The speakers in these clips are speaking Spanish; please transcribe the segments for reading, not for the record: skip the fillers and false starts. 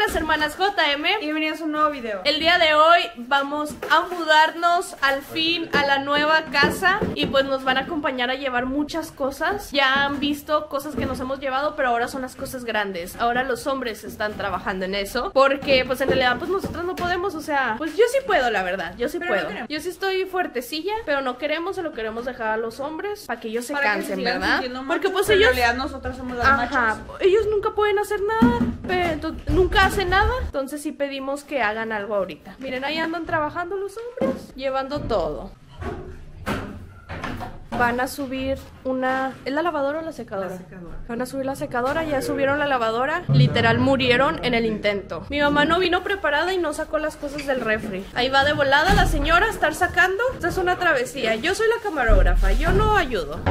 las hermanas JM y bienvenidos a un nuevo video. El día de hoy vamos a mudarnos al fin a la nueva casa y pues nos van a acompañar a llevar muchas cosas. Ya han visto cosas que nos hemos llevado, pero ahora son las cosas grandes. Ahora los hombres están trabajando en eso porque pues en realidad pues nosotros no podemos, o sea, pues yo sí puedo, la verdad, yo sí puedo. Yo sí estoy fuertecilla, pero no queremos, se lo queremos dejar a los hombres para que ellos se cansen, ¿verdad? Porque pues ellos... En realidad nosotros somos las machos. Ellos nunca pueden hacer nada, pero nunca hacen nada, entonces sí pedimos que hagan algo ahorita. Miren, ahí andan trabajando los hombres, llevando todo. Van a subir una... ¿Es la lavadora o la secadora? La secadora. Van a subir la secadora, ya subieron la lavadora. Literal murieron en el intento. Mi mamá no vino preparada y no sacó las cosas del refri. Ahí va de volada la señora a estar sacando. Esta es una travesía. Yo soy la camarógrafa, yo no ayudo.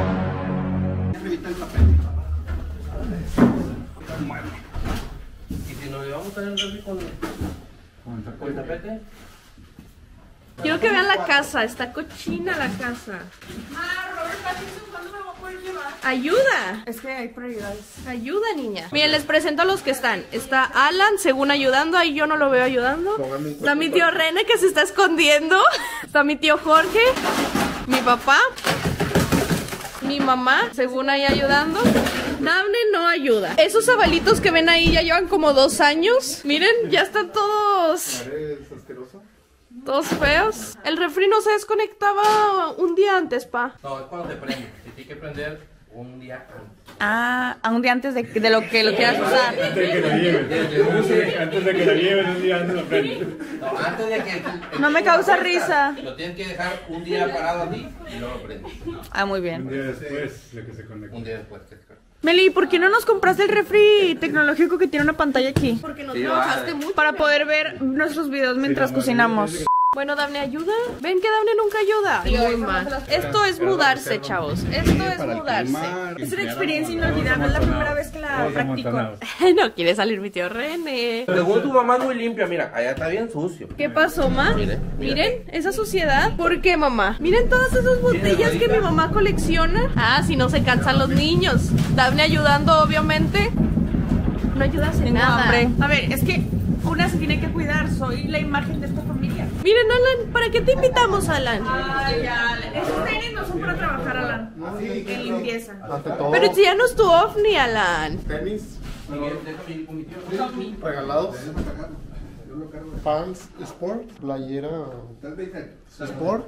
¿Y si nos llevamos a el refri con el tapete? Quiero que vean la casa, está cochina la casa. ¿Cuándo me voy a poder llevar? ¡Ayuda! Es que hay prioridades. Ayuda, niña. Miren, les presento a los que están. Está Alan, según ayudando. Ahí yo no lo veo ayudando. Está mi tío René, que se está escondiendo. Está mi tío Jorge. Mi papá. Mi mamá, según ahí ayudando. Dafne no ayuda. Esos abalitos que ven ahí ya llevan como 2 años. Miren, ya están todos... ¿Eres asqueroso? Todos feos. El refri no se desconectaba un día antes, pa. No, es cuando te prende. Se tiene que prender un día antes. Ah, a un día antes de lo que lo quieras usar. Antes de que lo lleven. Antes de que lo lleven, un día antes lo prenden. No, antes de que... No me causa risa. Lo tienes que dejar un día parado así y luego lo prendes. Ah, muy Un bien. día después de que se conecte. Un día después que se conecte. Meli, ¿por qué no nos compraste el refri tecnológico que tiene una pantalla aquí? Porque no Sí, trabajaste vale. mucho. Para poder ver nuestros videos mientras cocinamos. Bueno, Dafne, ¿ayuda? ¿Ven que Dafne nunca ayuda? Muy mal. Esto es mudarse, chavos. Esto es mudarse. Es una experiencia inolvidable, es la primera vez que la practico. No quiere salir mi tío René. Según tu mamá es muy limpia, mira, allá está bien sucio. ¿Qué pasó, ma? Miren, esa suciedad. ¿Por qué, mamá? Miren todas esas botellas que mi mamá colecciona. Ah, si no se cansan los niños. Dafne ayudando, obviamente. No ayudas en Tengo nada. hambre. A ver, es que una se tiene que cuidar, soy la imagen de esta familia. Miren, Alan, ¿para qué te invitamos, Alan? Ay, ya. Esos tenis no son para trabajar, Alan. En limpieza. Ante todo, Pero si ya no es tu ovni, Alan. tenis Déjame ir con mi tío. regalados, pants sport, playera sport.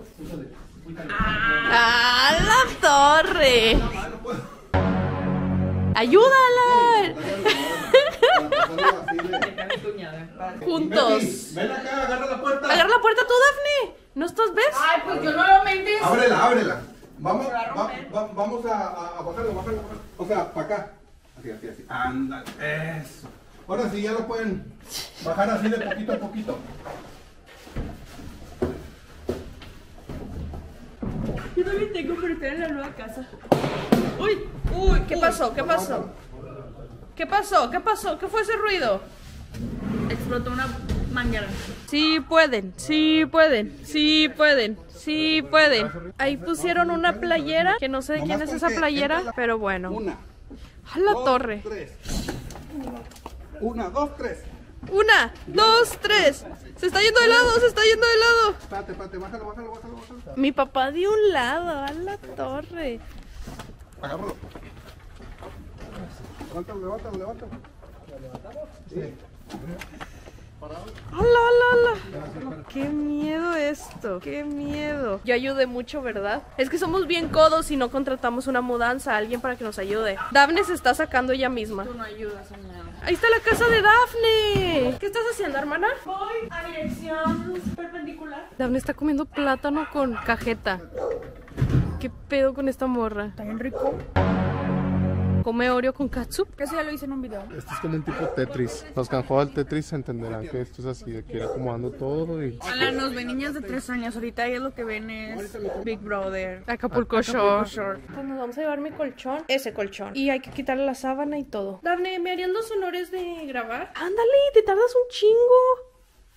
¡Ah, la torre! ¡Ayuda, Alan! Juntos. Ven acá, agarra la puerta. Agarra la puerta tú, Dafne. ¿No estás, ves? Ay, pues yo nuevamente. Ábrela. Vamos a bajarlo. O sea, para acá. Así. Anda, eso. Ahora sí, ya lo pueden bajar así de poquito a poquito. Yo también tengo que estar en la nueva casa. Uy, ¿qué pasó? ¿Qué pasó? ¿Qué pasó? ¿Qué pasó? ¿Qué fue ese ruido? Explotó una manguera. Sí pueden. Ahí pusieron una playera, que no sé de quién es esa playera, pero bueno. ¡A la torre! 1, 2, 3. 1, 2, 3. Se está yendo de lado, Espérate, bájalo. Mi papá de un lado, a la torre. Agárralo. Levántalo. Sí. ¡Hala! ¡Qué miedo esto! ¡Qué miedo! Yo ayudé mucho, ¿verdad? Es que somos bien codos y no contratamos una mudanza a alguien para que nos ayude. Dafne se está sacando ella misma. Tú no ayudas en nada. ¡Ahí está la casa de Dafne! ¿Qué estás haciendo, hermana? Voy a dirección perpendicular. Dafne está comiendo plátano con cajeta. ¿Qué pedo con esta morra? Está bien rico. Come Oreo con catsup. Casi ya lo hice en un video. Esto es como un tipo Tetris. Los que han jugado al Tetris entenderán que esto es así, de que ir acomodando todo y... Hola, nos ven niñas de 3 años. Ahorita ellos lo que ven es Big Brother. Acapulco Shore. Pues nos vamos a llevar mi colchón. Ese colchón. Y hay que quitarle la sábana y todo. Dafne, ¿me harían los honores de grabar? Ándale, te tardas un chingo.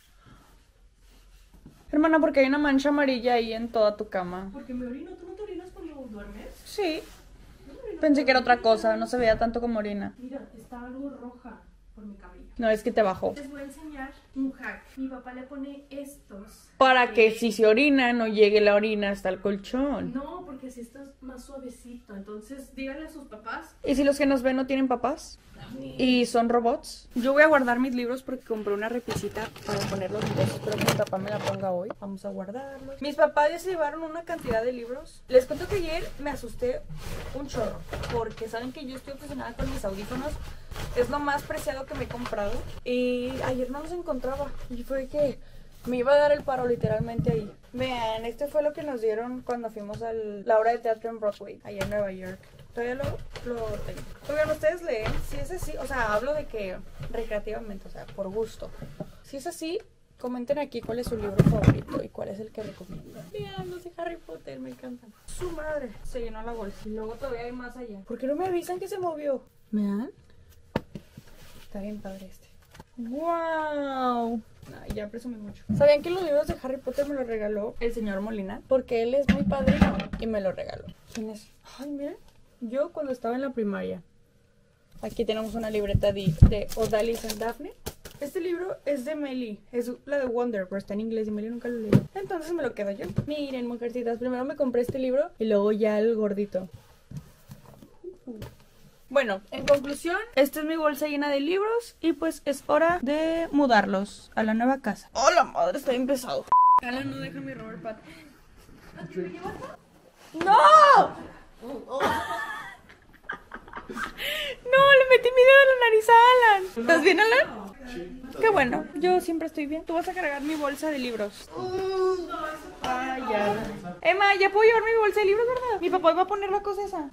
Hermana, porque hay una mancha amarilla ahí en toda tu cama. Porque me orino. ¿Tú no te orinas cuando duermes? Sí. Pensé que era otra cosa, no se veía tanto como orina. Mira, está algo roja. por mi cabello. No, es que te bajó. Les voy a enseñar un hack. Mi papá le pone estos. Para que si se orina no llegue la orina hasta el colchón. No, porque si esto es más suavecito. Entonces, díganle a sus papás. ¿Y si los que nos ven no tienen papás? ¿Y son robots? Yo voy a guardar mis libros porque compré una repisita para ponerlos. Espero que mi papá me la ponga hoy. Vamos a guardarlos. Mis papás ya se llevaron una cantidad de libros. Les cuento que ayer me asusté un chorro. Porque saben que yo estoy obsesionada con mis audífonos. Es lo más preciado que me he comprado. Y ayer no los encontraba. Y fue que me iba a dar el paro literalmente ahí. Vean, este fue lo que nos dieron cuando fuimos a la obra de teatro en Broadway, allá en Nueva York. Todavía lo tengo. Oigan, ¿ustedes leen? Si es así, o sea, hablo de que recreativamente, o sea, por gusto. Si es así, comenten aquí cuál es su libro favorito y cuál es el que recomiendan. Vean, los de Harry Potter, me encantan. Su madre, se llenó la bolsa. Y luego todavía hay más allá. ¿Por qué no me avisan que se movió? Vean. Está bien padre este. ¡Wow! Ay, ya presumí mucho. ¿Sabían que los libros de Harry Potter me los regaló el señor Molina? Porque él es muy padrino y me lo regaló. ¿Quién es? Ay, miren. Yo cuando estaba en la primaria. Aquí tenemos una libreta de Odalis and Daphne. Este libro es de Melly. Es la de Wonder, pero está en inglés y Melly nunca lo leyó. Entonces me lo quedo yo. Miren, mujercitas. Primero me compré este libro y luego ya el gordito. Bueno, en conclusión, esta es mi bolsa llena de libros y pues es hora de mudarlos a la nueva casa. ¡Oh, la madre! Está bien pesado. Alan, no deja mi rubber pad. ¡No! No, le metí mi dedo en la nariz a Alan. ¿Estás bien, Alan? Qué bueno, yo siempre estoy bien. Tú vas a cargar mi bolsa de libros. Ay, ya. Emma, ya puedo llevar mi bolsa de libros, ¿verdad? Mi papá va a poner la cosa esa.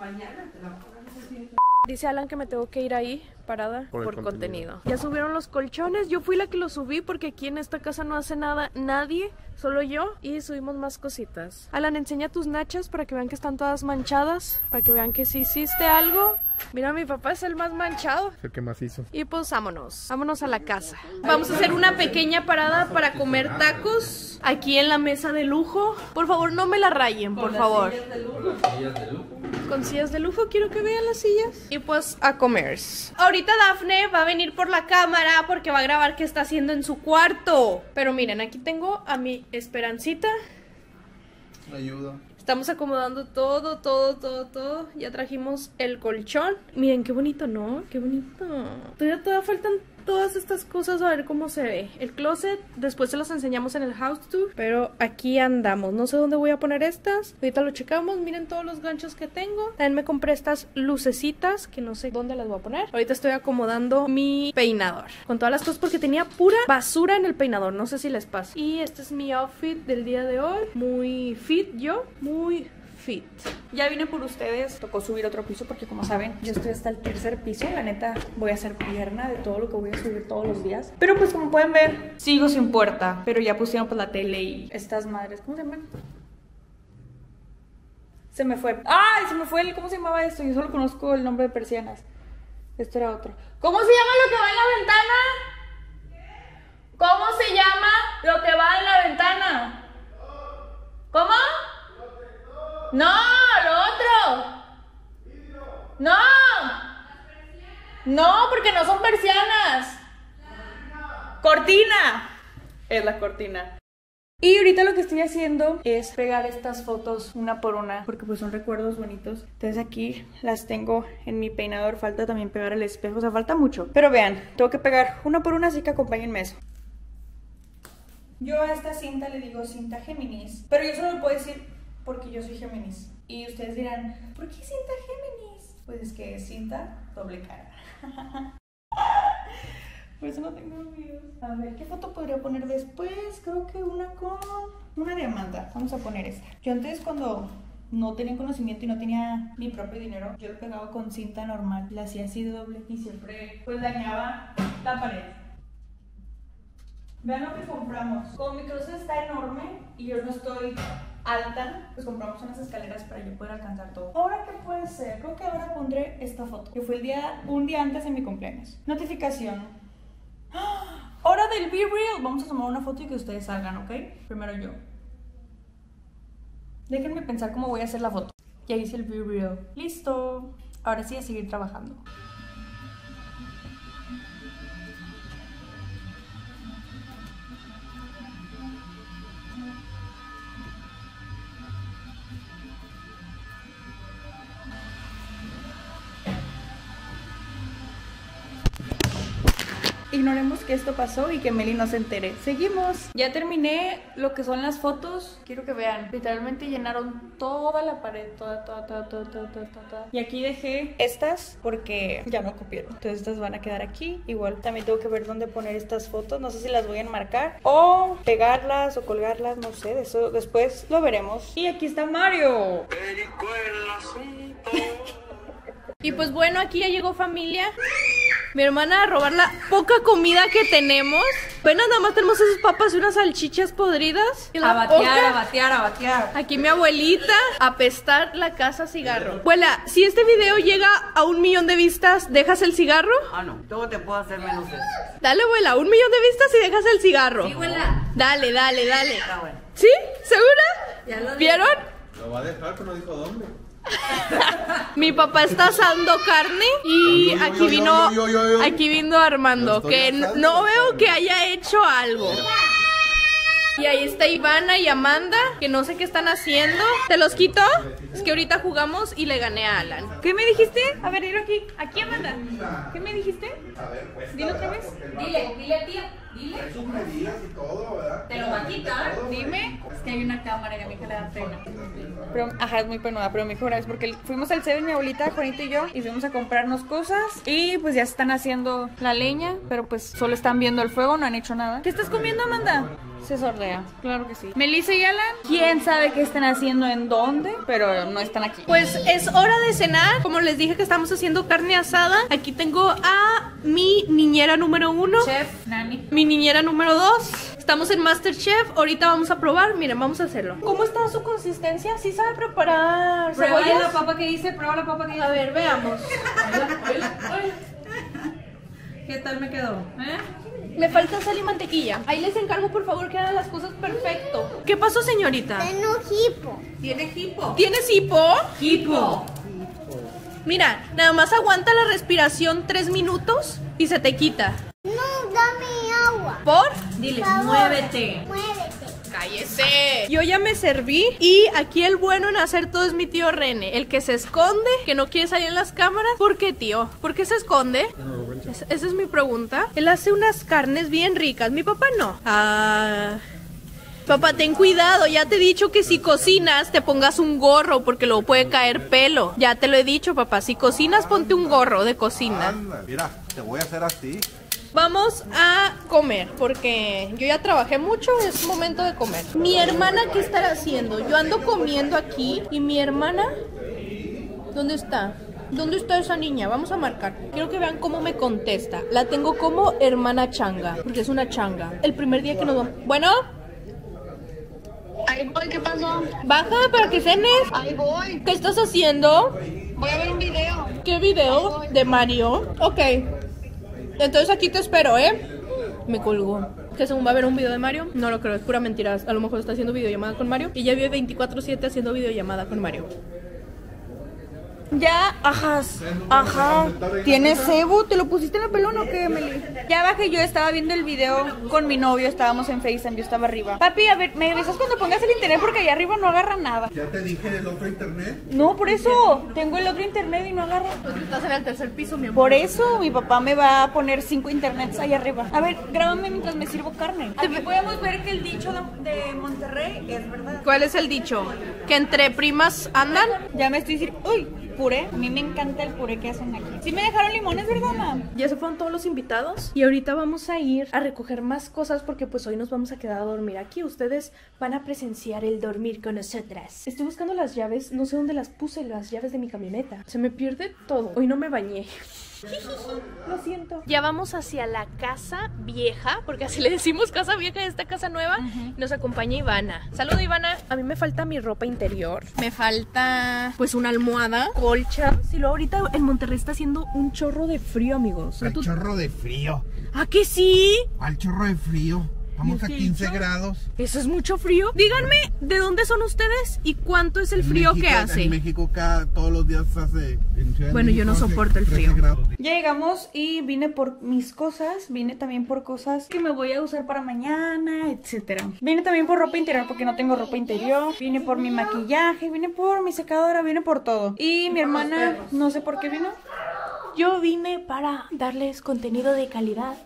Dice Alan que me tengo que ir ahí parada por contenido. Ya subieron los colchones. Yo fui la que los subí porque aquí en esta casa no hace nada nadie, solo yo. Y subimos más cositas. Alan, enseña tus nachas para que vean que están todas manchadas, para que vean que sí hiciste algo. Mira, mi papá es el más manchado. El que más hizo. Y pues vámonos a la casa. Vamos a hacer una pequeña parada para comer tacos aquí en la mesa de lujo. Por favor, no me la rayen, por favor. Sillas de lujo. Con sillas de lujo, quiero que vean las sillas. Y pues a comer. Ahorita Dafne va a venir por la cámara porque va a grabar qué está haciendo en su cuarto. Pero miren, aquí tengo a mi Esperancita. Ayuda. Estamos acomodando todo. Ya trajimos el colchón. Miren, qué bonito, ¿no? Qué bonito. Todavía faltan todas estas cosas, a ver cómo se ve. El closet, después se los enseñamos en el house tour. Pero aquí andamos. No sé dónde voy a poner estas. Ahorita lo checamos. Miren todos los ganchos que tengo. También me compré estas lucecitas que no sé dónde las voy a poner. Ahorita estoy acomodando mi peinador con todas las cosas porque tenía pura basura en el peinador. No sé si les pasa. Y este es mi outfit del día de hoy. Muy fit yo. Muy fit. Ya vine por ustedes, tocó subir otro piso porque como saben, yo estoy hasta el tercer piso. La neta, voy a hacer pierna de todo lo que voy a subir todos los días. Pero pues como pueden ver, sigo sin puerta. Pero ya pusieron pues la tele y estas madres, ¿cómo se llaman? Se me fue. ¡Ay! Se me fue el, ¿cómo se llamaba esto? Yo solo conozco el nombre de persianas. Esto era otro. ¿Cómo se llama lo que va en la ventana? ¿Cómo se llama lo que va en la ventana? ¿Cómo? No, lo otro. No. No, porque no son persianas. Cortina. Es la cortina. Y ahorita lo que estoy haciendo es pegar estas fotos una por una, porque pues son recuerdos bonitos. Entonces aquí las tengo en mi peinador. Falta también pegar el espejo, o sea, falta mucho. Pero vean, tengo que pegar una por una, así que acompáñenme eso. Yo a esta cinta le digo cinta Géminis, pero yo solo lo puedo decir porque yo soy Géminis. Y ustedes dirán, ¿por qué cinta Géminis? Pues es que es cinta doble cara. Por eso no tengo amigos. A ver, ¿qué foto podría poner después? Creo que una con... una de Amanda. Vamos a poner esta. Yo antes cuando no tenía conocimiento y no tenía mi propio dinero, yo lo pegaba con cinta normal. La hacía así de doble y siempre pues dañaba la pared. Vean lo que compramos. Como mi closet está enorme y yo no estoy alta, pues compramos unas escaleras para yo poder alcanzar todo. ¿Ahora qué puede ser? Creo que ahora pondré esta foto, que fue un día antes de mi cumpleaños. Notificación. ¡Ah! Hora del Be Real. Vamos a tomar una foto y que ustedes salgan, ¿ok? Primero yo. Déjenme pensar cómo voy a hacer la foto. Ya hice el Be Real. Listo. Ahora sí a seguir trabajando. ignoremos que esto pasó y que Meli no se entere. Seguimos. Ya terminé lo que son las fotos. Quiero que vean. Literalmente llenaron toda la pared. Toda. Y aquí dejé estas porque ya no cupieron. Entonces estas van a quedar aquí. Igual también tengo que ver dónde poner estas fotos. No sé si las voy a enmarcar o pegarlas o colgarlas. No sé, de eso después lo veremos. Y aquí está Mario. Y pues bueno, aquí ya llegó familia. Mi hermana a robar la poca comida que tenemos. Apenas nada más tenemos esas papas y unas salchichas podridas. Y la batear. Aquí mi abuelita a apestar la casa a cigarro. Abuela, si este video llega a 1 millón de vistas, ¿dejas el cigarro? Ah, no, todo te puedo hacer menos eso. Dale, abuela, 1 millón de vistas y dejas el cigarro. Sí, abuela. Dale. Está bueno. ¿Sí? ¿Segura? Ya lo ¿Vieron? Lo va a dejar, pero no dijo dónde. Mi papá está asando carne y aquí vino Armando, que no veo que haya hecho algo. Y ahí está Ivana y Amanda, que no sé qué están haciendo. ¿Te los quito? Es que ahorita jugamos y le gané a Alan. ¿Qué me dijiste? A ver, dilo aquí. Aquí, Amanda. ¿Qué me dijiste? A ver, pues. Dilo otra vez. Dile, tía. Dile. Hay sus medidas y todo, ¿verdad? Te lo va a quitar. Dime. Es que hay una cámara y a mi hija le da pena. Pero, es muy penuda, pero me dijo una vez porque fuimos al Seven, mi abuelita, Juanita y yo, y fuimos a comprarnos cosas. Y pues ya están haciendo la leña, pero pues solo están viendo el fuego, no han hecho nada. ¿Qué estás comiendo, Amanda? Se sordea, claro que sí. Melissa y Alan, quién sabe qué están haciendo en dónde, pero no están aquí. Pues es hora de cenar. Como les dije que estamos haciendo carne asada. Aquí tengo a mi niñera número 1, Chef, Nani. mi niñera número 2. Estamos en MasterChef. Ahorita vamos a probar. Miren, vamos a hacerlo. ¿Cómo está su consistencia? ¿Sí sabe preparar Prueba cebollas? la papa que hice, prueba la papa que hice. A ver, veamos. ¿Qué tal me quedó? Me falta sal y mantequilla. Ahí les encargo, por favor, que hagan las cosas perfecto. ¿Qué pasó, señorita? Tengo hipo. ¿Tiene hipo? ¿Tienes hipo? Hipo. Mira, nada más aguanta la respiración 3 minutos y se te quita. No, dame agua. ¿Por? Dile, Por favor. muévete. Muévete. ¡Cállese! Yo ya me serví y aquí el bueno en hacer todo es mi tío René. El que se esconde, que no quiere salir en las cámaras. ¿Por qué, tío? ¿Por qué se esconde? Esa es mi pregunta. Él hace unas carnes bien ricas. Mi papá no. Papá, ten cuidado. Ya te he dicho que si cocinas te pongas un gorro porque luego puede caer pelo. Ya te lo he dicho, papá. Si cocinas, ponte un gorro de cocina. Anda, mira, te voy a hacer así. Vamos a comer porque yo ya trabajé mucho, es momento de comer. Mi hermana, ¿qué estará haciendo? Yo ando comiendo aquí y mi hermana, ¿dónde está? ¿Dónde está esa niña? Vamos a marcar. Quiero que vean cómo me contesta. La tengo como hermana changa, porque es una changa. El primer día que nos vamos... Bueno, Ahí voy, ¿qué pasó? baja para que cenes. Ahí voy. ¿Qué estás haciendo? Voy a ver un video. ¿Qué video? ¿De Mario? Ok. Entonces aquí te espero, ¿eh? Me colgó. Que según va a haber un video de Mario. No lo creo, es pura mentira. A lo mejor está haciendo videollamada con Mario. Y ya vive 24/7 haciendo videollamada con Mario. Ya, ajá. ¿Tienes cebo? ¿Te lo pusiste en el pelón o qué, Meli? Ya bajé, yo estaba viendo el video con mi novio, estábamos en FaceTime, yo estaba arriba. Papi, a ver, ¿me avisas cuando pongas el internet? Porque allá arriba no agarra nada. Ya te dije el otro internet. No, por eso, tengo el otro internet y no agarra. Estás en el tercer piso, mi amor. Por eso, mi papá me va a poner 5 internets ahí arriba. A ver, grábame mientras me sirvo carne. Aquí podemos ver que el dicho de Monterrey es verdad. ¿Cuál es el dicho? ¿Que entre primas andan? Ya me estoy diciendo, uy, puré. A mí me encanta el puré que hacen aquí. Sí me dejaron limones, ¿verdad, mam? Ya se fueron todos los invitados y ahorita vamos a ir a recoger más cosas porque pues hoy nos vamos a quedar a dormir aquí. Ustedes van a presenciar el dormir con nosotras. Estoy buscando las llaves, no sé dónde las puse, las llaves de mi camioneta. Se me pierde todo. Hoy no me bañé. Lo siento. Ya vamos hacia la casa vieja, porque así le decimos casa vieja a esta casa nueva. Nos acompaña Ivana. Saludos, Ivana. A mí me falta mi ropa interior. Me falta pues una almohada, colcha. Si lo ahorita en Monterrey está haciendo un chorro de frío, amigos. Al chorro de frío. ¿Ah, que sí? Al chorro de frío. Vamos a 15 grados. ¿Eso es mucho frío? Díganme, ¿de dónde son ustedes y cuánto es el frío que hace? En México todos los días hace... Bueno, yo no soporto el frío. Ya llegamos y vine por mis cosas, vine también por cosas que me voy a usar para mañana, etcétera. Vine también por ropa interior porque no tengo ropa interior, vine por mi maquillaje, vine por mi secadora, vine por todo. Y mi hermana, no sé por qué vino. Yo vine para darles contenido de calidad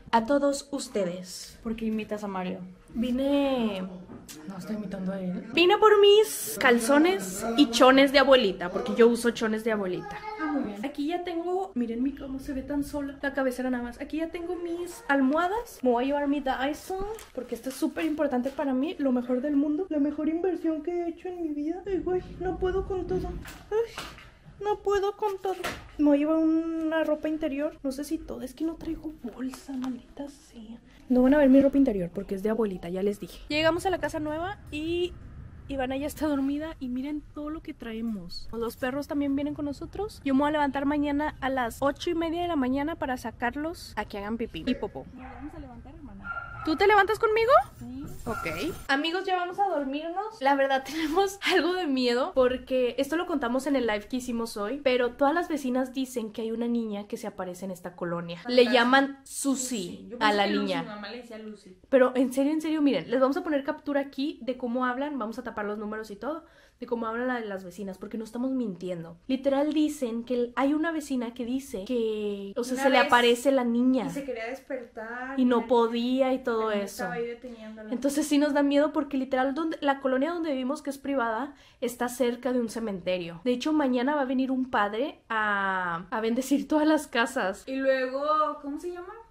a todos ustedes. ¿Por qué imitas a Mario? Vine... No estoy imitando a él. Vine por mis calzones y chones de abuelita, porque yo uso chones de abuelita. Muy bien. Aquí ya tengo, miren cómo se ve tan sola la cabecera nada más. Aquí ya tengo mis almohadas. Me voy a llevar mi Dyson porque esto es súper importante para mí. Lo mejor del mundo, la mejor inversión que he hecho en mi vida. Ay, güey, no puedo con todo. Ay, no puedo con todo. Me voy a llevar una ropa interior. No sé si todo, es que no traigo bolsa, maldita sea. No van a ver mi ropa interior porque es de abuelita, ya les dije. Llegamos a la casa nueva y Ivana ya está dormida y miren todo lo que traemos. Los perros también vienen con nosotros. Yo me voy a levantar mañana a las 8:30 de la mañana para sacarlos a que hagan pipí y popó. Nos vamos a levantar, hermana. ¿Tú te levantas conmigo? Sí. Ok. Amigos, ya vamos a dormirnos. La verdad tenemos algo de miedo porque esto lo contamos en el live que hicimos hoy, pero todas las vecinas dicen que hay una niña que se aparece en esta colonia. Le llaman Susi a la niña. Mi mamá le decía Lucy. Pero en serio, miren, les vamos a poner captura aquí de cómo hablan, vamos a tapar los números y todo, de cómo hablan las vecinas, porque no estamos mintiendo. Literal dicen que hay una vecina que dice que, o sea, Una se le vez aparece la niña Y se quería despertar. y no la- podía y todo la niña eso. Estaba ahí deteniéndola. Entonces sí nos da miedo porque literal la colonia donde vivimos, que es privada, está cerca de un cementerio. De hecho, mañana va a venir un padre a bendecir todas las casas. Y luego, ¿cómo se llama?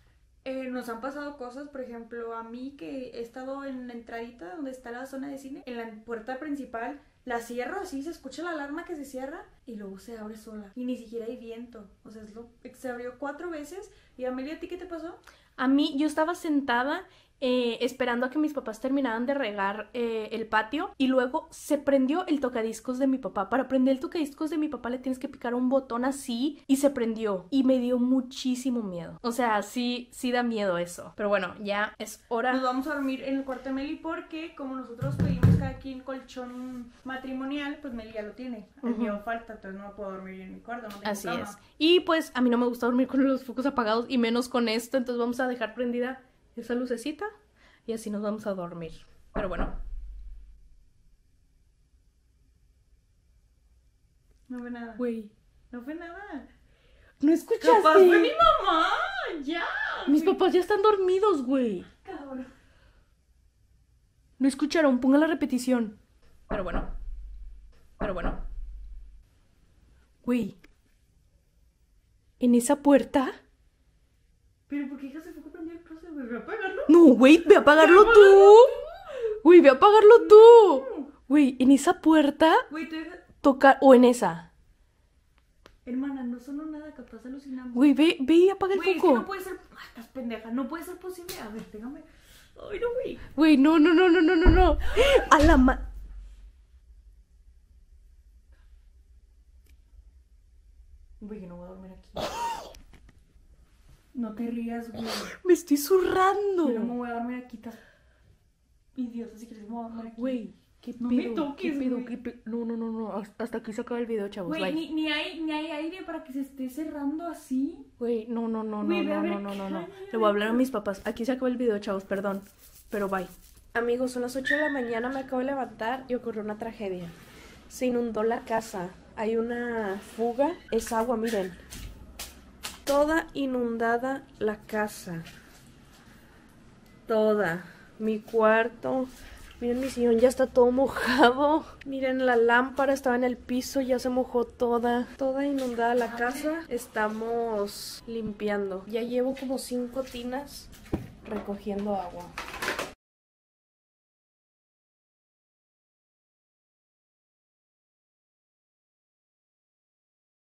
Nos han pasado cosas, por ejemplo, a mí que he estado en la entradita donde está la zona de cine, en la puerta principal, la cierro así, se escucha la alarma que se cierra y luego se abre sola. Y ni siquiera hay viento. O sea, se abrió 4 veces. Y Amelia, ¿a ti qué te pasó? A mí, yo estaba sentada esperando a que mis papás terminaran de regar el patio y luego se prendió el tocadiscos de mi papá. Para prender el tocadiscos de mi papá le tienes que picar un botón así y se prendió y me dio muchísimo miedo. O sea, sí da miedo eso. Pero bueno, ya es hora. Nos vamos a dormir en el cuarto de Meli porque como nosotros pedimos cada quien colchón matrimonial, pues Meli ya lo tiene. El mío falta, entonces no puedo dormir en mi cuarto, no tengo Así cama. es. Y pues a mí no me gusta dormir con los focos apagados y menos con esto, entonces vamos a dejar prendida esa lucecita y así nos vamos a dormir. Pero bueno. No fue nada. Güey, No fue nada. ¿no escuchaste? Capaz fue mi mamá. Ya. Mis papás ya están dormidos, güey. Cabrón. No escucharon, pongan la repetición. Pero bueno. Güey. En esa puerta. Pero ¿por qué hija se fue a prender el closet? ¿Me voy a apagarlo? No, güey, ve a apagarlo tú. Güey, ve a apagarlo tú. Güey, en esa puerta Güey, tú deja... toca. O en esa. Hermana, no sonó nada, capaz alucinamos. Güey, ve y apaga el Güey, es foco. que no puede ser... Ay, estás pendeja, no puede ser posible. A ver, déjame... Ay, no, güey. Güey, no. A la Güey, yo no voy a dormir aquí. No te rías, güey. Me estoy zurrando. Yo no me voy a dormir aquí, estás... Idiota, si quieres me voy a dormir aquí. Güey, qué No pedo, me toques, qué pedo, güey. qué pedo. No. Hasta aquí se acaba el video, chavos. Güey, Bye. ni hay aire para que se esté cerrando así. Güey, no. Güey, ve a ver, Le cállate. voy a hablar a mis papás. Aquí se acaba el video, chavos, perdón. Pero bye. Amigos, son las 8 de la mañana, me acabo de levantar y ocurrió una tragedia. Se inundó la casa. Hay una fuga. Es agua, miren. Toda inundada la casa. Toda. Mi cuarto. Miren, mi sillón ya está todo mojado. Miren, la lámpara estaba en el piso, ya se mojó toda. Toda inundada la casa. Estamos limpiando. Ya llevo como 5 tinas recogiendo agua.